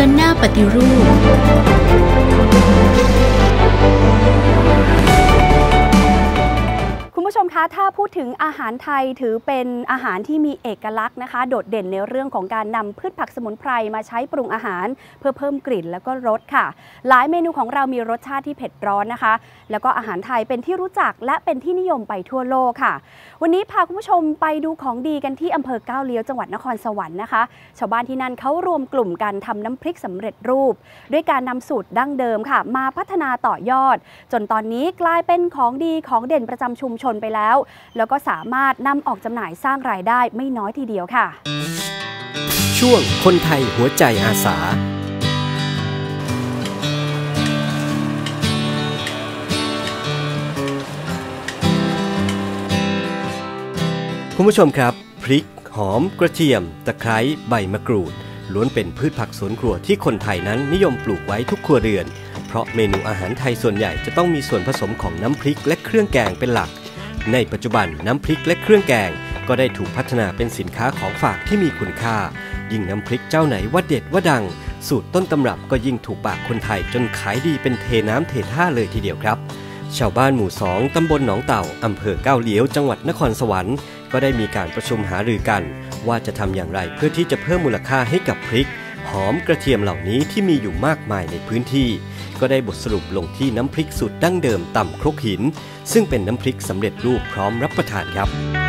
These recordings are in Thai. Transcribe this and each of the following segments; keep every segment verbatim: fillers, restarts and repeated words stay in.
ดินหน้าปฏิรูปคุณผู้ชมคะถ้าพูดถึงอาหารไทยถือเป็นอาหารที่มีเอกลักษณ์นะคะโดดเด่นในเรื่องของการนำพืชผักสมุนไพรมาใช้ปรุงอาหารเพื่อเพิ่มกลิ่นแล้วก็รสค่ะหลายเมนูของเรามีรสชาติที่เผ็ดร้อนนะคะแล้วก็อาหารไทยเป็นที่รู้จักและเป็นที่นิยมไปทั่วโลกค่ะวันนี้พาคุณผู้ชมไปดูของดีกันที่อำเภอก้าวเลี้ยวจังหวัดนครสวรรค์นะคะชาวบ้านที่นั่นเขารวมกลุ่มกันทำน้ำพริกสำเร็จรูปด้วยการนำสูตรดั้งเดิมค่ะมาพัฒนาต่อยอดจนตอนนี้กลายเป็นของดีของเด่นประจำชุมชนไปแล้วแล้วก็สามารถนำออกจำหน่ายสร้างรายได้ไม่น้อยทีเดียวค่ะช่วงคนไทยหัวใจอาสาคุณผู้ชมครับพริกหอมกระเทียมตะไคร้ใบมะกรูดล้วนเป็นพืชผักสวนครัวที่คนไทยนั้นนิยมปลูกไว้ทุกครัวเรือนเพราะเมนูอาหารไทยส่วนใหญ่จะต้องมีส่วนผสมของน้ำพริกและเครื่องแกงเป็นหลักในปัจจุบันน้ำพริกและเครื่องแกงก็ได้ถูกพัฒนาเป็นสินค้าของฝากที่มีคุณค่ายิ่งน้ำพริกเจ้าไหนว่าเด็ดว่าดังสูตรต้นตำรับก็ยิ่งถูกปากคนไทยจนขายดีเป็นเทน้ำเทท่าเลยทีเดียวครับชาวบ้านหมู่สองตำบลหนองเต่าอำเภอก้าวเลี้ยวจังหวัดนครสวรรค์ก็ได้มีการประชุมหารือกันว่าจะทำอย่างไรเพื่อที่จะเพิ่มมูลค่าให้กับพริกหอมกระเทียมเหล่านี้ที่มีอยู่มากมายในพื้นที่ก็ได้บทสรุปลงที่น้ำพริกสูตรดั้งเดิมตำครกหินซึ่งเป็นน้ำพริกสำเร็จรูปพร้อมรับประทานครับ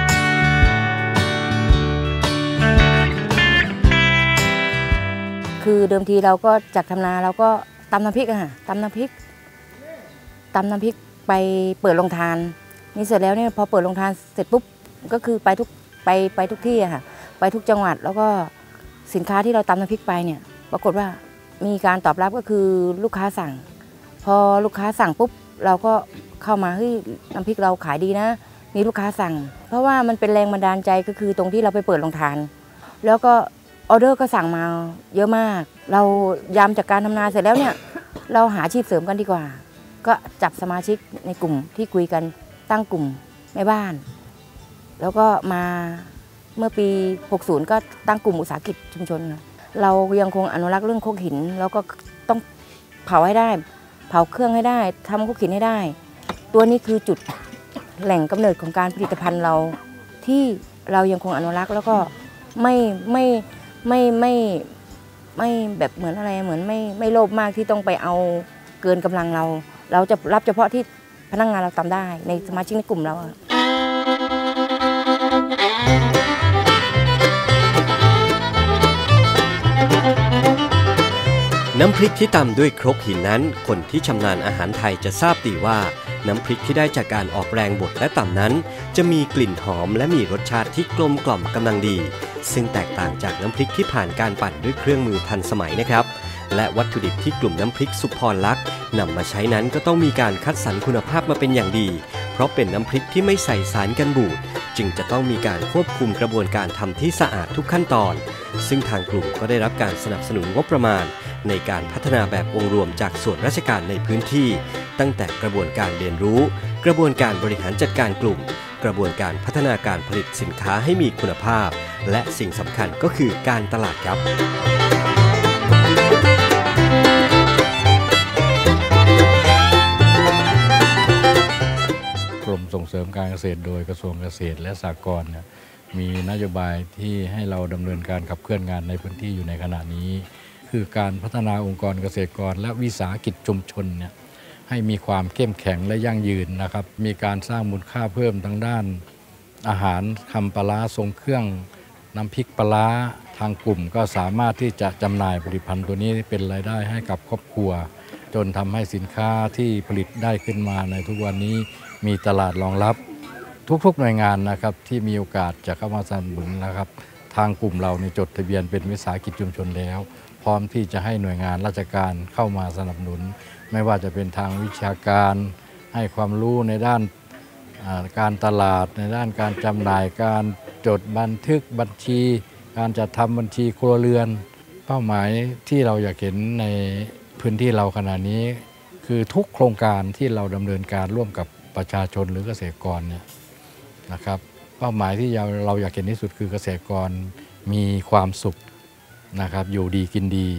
คือเดิมทีเราก็จากทำนาเราก็ตำน้ำพริกอะค่ะตำน้ำพริกตำน้ำพริกไปเปิดโรงทานนี่เสร็จแล้วเนี่ยพอเปิดโรงทานเสร็จปุ๊บก็คือไปทุกไปไปทุกที่อะค่ะไปทุกจังหวัดแล้วก็สินค้าที่เราตำน้ำพริกไปเนี่ยปรากฏว่ามีการตอบรับก็คือลูกค้าสั่งพอลูกค้าสั่งปุ๊บเราก็เข้ามาเฮ้ยน้ำพริกเราขายดีนะมีลูกค้าสั่งเพราะว่ามันเป็นแรงบันดาลใจก็คือตรงที่เราไปเปิดโรงทานแล้วก็ออเดอร์ก็สั่งมาเยอะมากเรายามจากการทำนาเสร็จแล้วเนี่ยเราหาอาชีพเสริมกันดีกว่าก็จับสมาชิกในกลุ่มที่คุยกันตั้งกลุ่มแม่บ้านแล้วก็มาเมื่อปีหกสิบก็ตั้งกลุ่มอุตสาหกิจชุมชนเรายังคงอนุรักษ์เรื่องครกหินแล้วก็ต้องเผาให้ได้เผาเครื่องให้ได้ทำครกหินให้ได้ตัวนี้คือจุดแหล่งกำเนิดของการผลิตภัณฑ์เราที่เรายังคงอนุรักษ์แล้วก็ไม่ไม่ไม่ไม่ไม่แบบเหมือนอะไรเหมือนไม่ไม่โลภมากที่ต้องไปเอาเกินกำลังเราเราจะรับเฉพาะที่พนักงานเราทำได้ในสมาชิกในกลุ่มเราน้ำพริกที่ตำด้วยครกหินนั้นคนที่ชำนาญอาหารไทยจะทราบดีว่าน้ำพริกที่ได้จากการออกแรงบดและตำนั้นจะมีกลิ่นหอมและมีรสชาติที่กลมกล่อมกำลังดีซึ่งแตกต่างจากน้ำพริกที่ผ่านการปั่นด้วยเครื่องมือทันสมัยนะครับและวัตถุดิบที่กลุ่มน้ำพริกสุพรลักษณ์นำมาใช้นั้นก็ต้องมีการคัดสรรคุณภาพมาเป็นอย่างดีเพราะเป็นน้ำพริกที่ไม่ใส่สารกันบูดจึงจะต้องมีการควบคุมกระบวนการทำที่สะอาดทุกขั้นตอนซึ่งทางกลุ่มก็ได้รับการสนับสนุนงบประมาณในการพัฒนาแบบองค์รวมจากส่วนราชการในพื้นที่ตั้งแต่กระบวนการเรียนรู้กระบวนการบริหารจัดการกลุ่มกระบวนการพัฒนาการผลิตสินค้าให้มีคุณภาพและสิ่งสำคัญก็คือการตลาดครับกรมส่งเสริมการเกษตรโดยกระทรวงเกษตรและสหกรณ์เนี่ยมีนโยบายที่ให้เราดำเนินการขับเคลื่อนงานในพื้นที่อยู่ในขณะนี้คือการพัฒนาองค์กรเกษตรกรและวิสาหกิจชุมชนเนี่ยให้มีความเข้มแข็งและยั่งยืนนะครับมีการสร้างมูลค่าเพิ่มทางด้านอาหารทำปลาร้าทรงเครื่องน้ำพริกปลาร้าทางกลุ่มก็สามารถที่จะจำหน่ายผลิตภัณฑ์ตัวนี้เป็นรายได้ให้กับครอบครัวจนทำให้สินค้าที่ผลิตได้ขึ้นมาในทุกวันนี้มีตลาดรองรับทุกๆหน่วยงานนะครับที่มีโอกาสจะเข้ามาสนับสนุนนะครับทางกลุ่มเราในจดทะเบียนเป็นวิสาหกิจชุมชนแล้วพร้อมที่จะให้หน่วยงานราชการเข้ามาสนับสนุนไม่ว่าจะเป็นทางวิชาการให้ความรู้ในด้านการตลาดในด้านการจำหน่ายการจดบันทึกบัญชีการจัดทำบัญชีครัวเรือนเป้าหมายที่เราอยากเห็นในพื้นที่เราขณะนี้คือทุกโครงการที่เราดำเนินการร่วมกับประชาชนหรือเกษตรกรเนี่ยนะครับเป้าหมายที่เราอยากเห็นที่สุดคือเกษตรกรมีความสุขนะครับอยู่ดีกินดี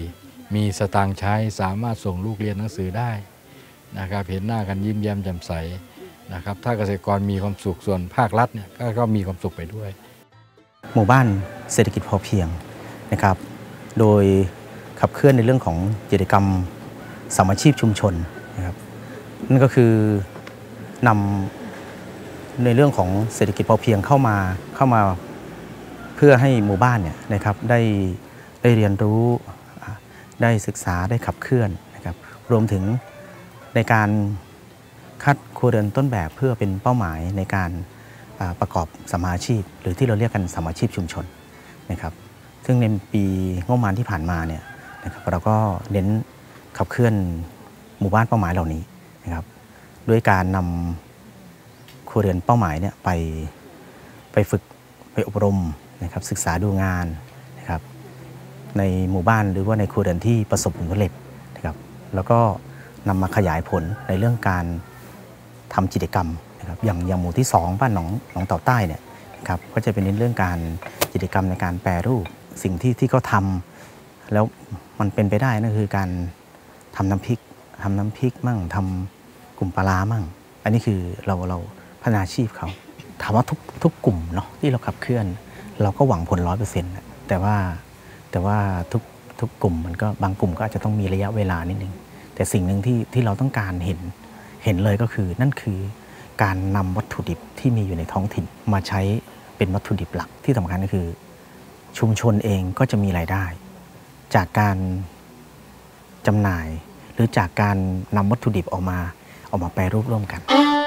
มีสตางค์ใช้สามารถส่งลูกเรียนหนังสือได้นะครับเห็นหน้ากันยิ้มแย้มแจ่มใสนะครับถ้าเกษตรกรมีความสุขส่วนภาครัฐเนี่ยก็มีความสุขไปด้วยหมู่บ้านเศรษฐกิจพอเพียงนะครับโดยขับเคลื่อนในเรื่องของกิจกรรมสามัคคีชุมชนนะครับนั่นก็คือนำในเรื่องของเศรษฐกิจพอเพียงเข้ามาเข้ามาเพื่อให้หมู่บ้านเนี่ยนะครับได้ได้เรียนรู้ได้ศึกษาได้ขับเคลื่อนนะครับรวมถึงในการคัดครัวเรือนต้นแบบเพื่อเป็นเป้าหมายในการประกอบสมาชีพหรือที่เราเรียกกันสมาชีพชุมชนนะครับซึ่งในปีงบประมาณที่ผ่านมาเนี่ยนะครับเราก็เน้นขับเคลื่อนหมู่บ้านเป้าหมายเหล่านี้นะครับด้วยการนำครัวเรือนเป้าหมายเนี่ยไปไปฝึกไปอบรมนะครับศึกษาดูงานนะครับในหมู่บ้านหรือว่าในครัวเรือนที่ประสบผลสำเร็จนะครับแล้วก็นำมาขยายผลในเรื่องการทำกิจกรรมนะครับอย่างอย่างหมู่ที่สองบ้านหนองหนองเต่าใต้เนี่ยนะครับก็จะเป็นในเรื่องการกิจกรรมในการแปรรูปสิ่งที่ที่เขาทำแล้วมันเป็นไปได้นั่นคือการทำน้ำพริกทำน้ำพริกมั่งทำกลุ่มปลามั่งอันนี้คือเราเราพัฒนาอาชีพเขาถามว่าทุกทุกกลุ่มเนาะที่เราขับเคลื่อนเราก็หวังผลร้อยเปอร์เซ็นต์แต่ว่าแต่ว่าทุกทุกกลุ่มมันก็บางกลุ่มก็อาจจะต้องมีระยะเวลานิดนึงแต่สิ่งหนึ่งที่ที่เราต้องการเห็นเห็นเลยก็คือนั่นคือการนำวัตถุดิบที่มีอยู่ในท้องถิ่นมาใช้เป็นวัตถุดิบหลักที่สำคัญก็คือชุมชนเองก็จะมีรายได้จากการจำหน่ายหรือจากการนำวัตถุดิบออกมาออกมาแปรรูปร่วมกัน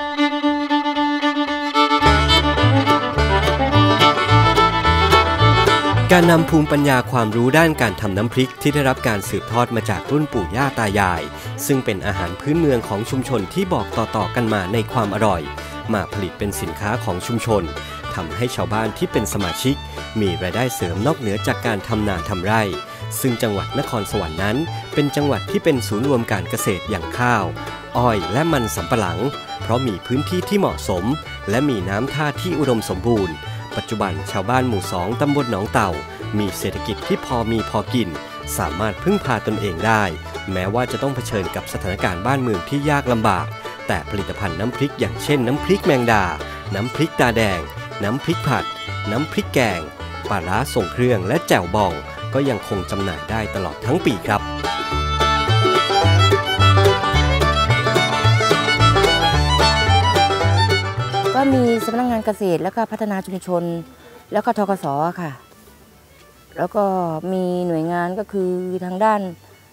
การนำภูมิปัญญาความรู้ด้านการทำน้ำพริกที่ได้รับการสืบทอดมาจากรุ่นปู่ย่าตายายซึ่งเป็นอาหารพื้นเมืองของชุมชนที่บอกต่อๆกันมาในความอร่อยมาผลิตเป็นสินค้าของชุมชนทำให้ชาวบ้านที่เป็นสมาชิกมีรายได้เสริมนอกเหนือจากการทำนาทำไร่ซึ่งจังหวัดนครสวรรค์นั้นเป็นจังหวัดที่เป็นศูนย์รวมการเกษตรอย่างข้าวอ้อยและมันสำปะหลังเพราะมีพื้นที่ที่เหมาะสมและมีน้ำท่าที่อุดมสมบูรณ์ปัจจุบันชาวบ้านหมู่สองตำบลหนองเต่ามีเศรษฐกิจที่พอมีพอกินสามารถพึ่งพาตนเองได้แม้ว่าจะต้องเผชิญกับสถานการณ์บ้านเมืองที่ยากลำบากแต่ผลิตภัณฑ์น้ำพริกอย่างเช่นน้ำพริกแมงดาน้ำพริกตาแดงน้ำพริกผัดน้ำพริกแกงปลาร้าส่งเครื่องและแจ่วบองก็ยังคงจำหน่ายได้ตลอดทั้งปีครับก็มีสำนักงานเกษตรแล้วก็พัฒนาชุมชนแล้วก็ธกส.ค่ะแล้วก็มีหน่วยงานก็คือทางด้าน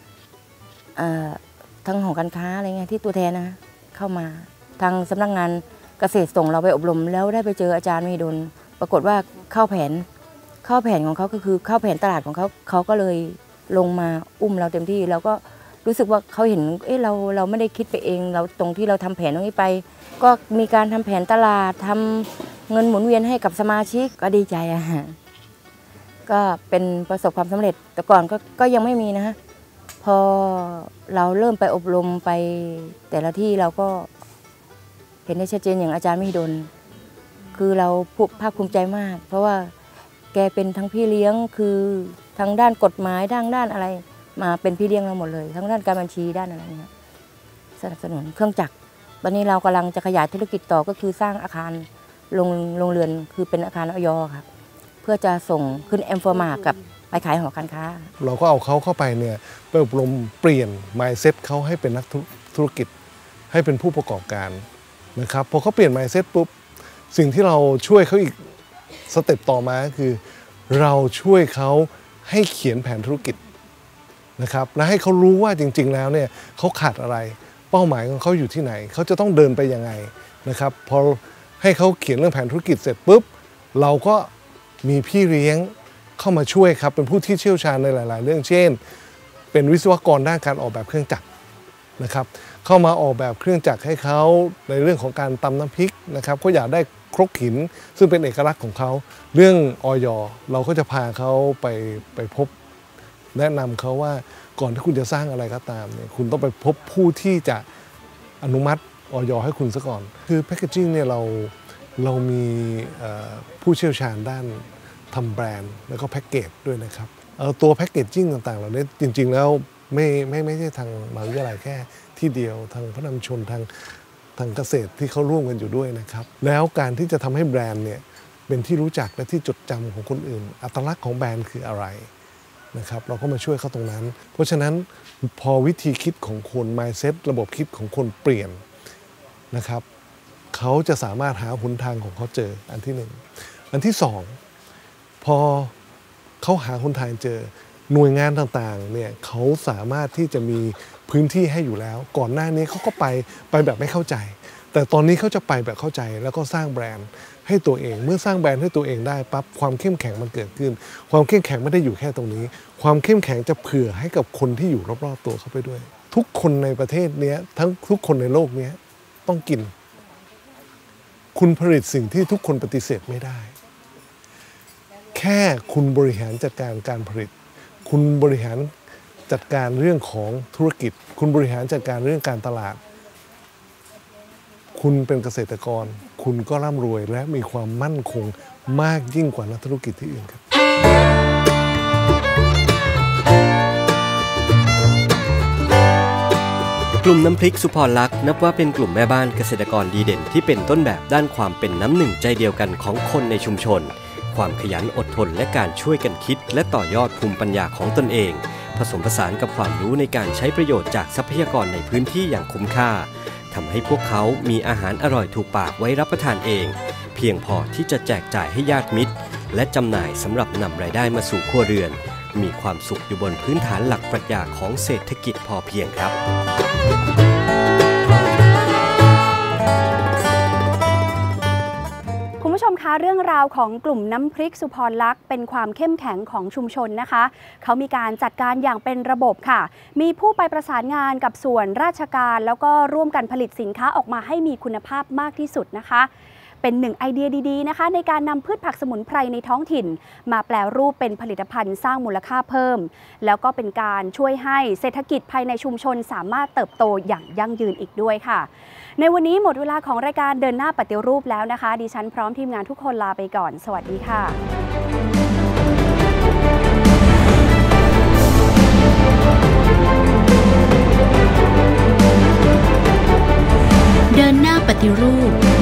ทางหอการค้าอะไรเงี้ยที่ตัวแทนนะเข้ามาทางสำนักงานเกษตรส่งเราไปอบรมแล้วได้ไปเจออาจารย์มหิดลปรากฏว่าเข้าแผนเข้าแผนของเขาก็คือเข้าแผนตลาดของเขาเขาก็เลยลงมาอุ้มเราเต็มที่แล้วก็รู้สึกว่าเขาเห็นเอ้เราเราไม่ได้คิดไปเองเราตรงที่เราทำแผนตรงนี้ไปก็มีการทำแผนตลาดทำเงินหมุนเวียนให้กับสมาชิกก็ดีใจอะฮะก็เป็นประสบความสำเร็จแต่ก่อนก็ก็ยังไม่มีนะฮะพอเราเริ่มไปอบรมไปแต่ละที่เราก็เห็นได้ชัดเจนอย่างอาจารย์มหิดลคือเราภาคภูมิใจมากเพราะว่าแกเป็นทั้งพี่เลี้ยงคือทั้งด้านกฎหมายด้านด้านอะไรมาเป็นพี่เลี้ยงเราหมดเลยทั้งด้านการบัญชีด้านอะไรเงี้ยสนับสนุนเครื่องจักรตอนนี้เรากำลังจะขยายธุรกิจต่อก็คือสร้างอาคารโรงโรงเรือนคือเป็นอาคารอย.ค่ะเพื่อจะส่งขึ้นแอมเฟอร์มากับไปขายหอการค้าเราก็เอาเขาเข้าไปเนี่ยไปอบรมเปลี่ยน mindset เขาให้เป็นนักธุรกิจให้เป็นผู้ประกอบการนะครับพอเขาเปลี่ยน mindset ปุ๊บสิ่งที่เราช่วยเขาอีกสเต็ปต่อมาคือเราช่วยเขาให้เขียนแผนธุรกิจนะครับและให้เขารู้ว่าจริงๆแล้วเนี่ยเขาขาดอะไรเป้าหมายของเขาอยู่ที่ไหนเขาจะต้องเดินไปยังไงนะครับพอให้เขาเขียนเรื่องแผนธุรกิจเสร็จปุ๊บเราก็มีพี่เลี้ยงเข้ามาช่วยครับเป็นผู้ที่เชี่ยวชาญในหลายๆเรื่องเช่นเป็นวิศวกรด้านการออกแบบเครื่องจักรนะครับเข้ามาออกแบบเครื่องจักรให้เขาในเรื่องของการตำน้ำพริกนะครับเขาอยากได้ครกหินซึ่งเป็นเอกลักษณ์ของเขาเรื่องอย.เราก็จะพาเขาไปไปพบแนะนำเขาว่าก่อนที่คุณจะสร้างอะไรก็ตามเนี่ยคุณต้องไปพบผู้ที่จะอนุมัติอย.ให้คุณซะก่อนคือแพคเกจิ้งเนี่ยเราเรามีผู้เชี่ยวชาญด้านทำแบรนด์แล้วก็แพ็กเกจด้วยนะครับตัวแพ็กเกจจิ้งต่างๆเหล่านี้จริงๆแล้วไม่ไม่ไม่ใช่ทางมหาวิทยาลัยแค่ที่เดียวทางพระนำชนทางทางเกษตรที่เขาร่วมกันอยู่ด้วยนะครับแล้วการที่จะทำให้แบรนด์เนี่ยเป็นที่รู้จักและที่จดจำของคนอื่นอัตลักษณ์ของแบรนด์คืออะไรนะครับเราก็มาช่วยเขาตรงนั้นเพราะฉะนั้นพอวิธีคิดของคน mindset ระบบคิดของคนเปลี่ยนนะครับเขาจะสามารถหาหนทางของเขาเจออันที่หนึ่งอันที่สองพอเขาหาหนทางเจอหน่วยงานต่างๆเนี่ยเขาสามารถที่จะมีพื้นที่ให้อยู่แล้วก่อนหน้านี้เขาก็ไปไปแบบไม่เข้าใจแต่ตอนนี้เขาจะไปแบบเข้าใจแล้วก็สร้างแบรนด์ให้ตัวเองเมื่อสร้างแบรนด์ให้ตัวเองได้ปั๊บความเข้มแข็งมันเกิดขึ้นความเข้มแข็งไม่ได้อยู่แค่ตรงนี้ความเข้มแข็งจะเผื่อให้กับคนที่อยู่รอบๆตัวเขาไปด้วยทุกคนในประเทศนี้ทั้งทุกคนในโลกนี้ต้องกินคุณผลิตสิ่งที่ทุกคนปฏิเสธไม่ได้แค่คุณบริหารจัดการการผลิตคุณบริหารจัดการเรื่องของธุรกิจคุณบริหารจัดการเรื่องการตลาดคุณเป็นเกษตรกรคุณก็ร่ำรวยและมีความมั่นคงมากยิ่งกว่านักธุรกิจที่อื่นครับกลุ่มน้ำพริกสุพรลักษณ์นับว่าเป็นกลุ่มแม่บ้านเกษตรกรดีเด่นที่เป็นต้นแบบด้านความเป็นน้ำหนึ่งใจเดียวกันของคนในชุมชนความขยันอดทนและการช่วยกันคิดและต่อยอดภูมิปัญญาของตนเองผสมผสานกับความรู้ในการใช้ประโยชน์จากทรัพยากรในพื้นที่อย่างคุ้มค่าทำให้พวกเขามีอาหารอร่อยถูกปากไว้รับประทานเองเพียงพอที่จะแจกจ่ายให้ญาติมิตรและจำหน่ายสำหรับนำรายได้มาสู่ครัวเรือนมีความสุขอยู่บนพื้นฐานหลักปรัชญาของเศรษฐกิจพอเพียงครับคุณผู้ชมคะเรื่องราวของกลุ่มน้ำพริกสุพรลักษณ์เป็นความเข้มแข็งของชุมชนนะคะเขามีการจัดการอย่างเป็นระบบค่ะมีผู้ไปประสานงานกับส่วนราชการแล้วก็ร่วมกันผลิตสินค้าออกมาให้มีคุณภาพมากที่สุดนะคะเป็นหนึ่งไอเดียดีๆนะคะในการนำพืชผักสมุนไพรในท้องถิ่นมาแปลรูปเป็นผลิตภัณฑ์สร้างมูลค่าเพิ่มแล้วก็เป็นการช่วยให้เศรษฐกิจภายในชุมชนสามารถเติบโตอย่างยั่งยืนอีกด้วยค่ะในวันนี้หมดเวลาของรายการเดินหน้าปฏิรูปแล้วนะคะดิฉันพร้อมทีมงานทุกคนลาไปก่อนสวัสดีค่ะเดินหน้าปฏิรูป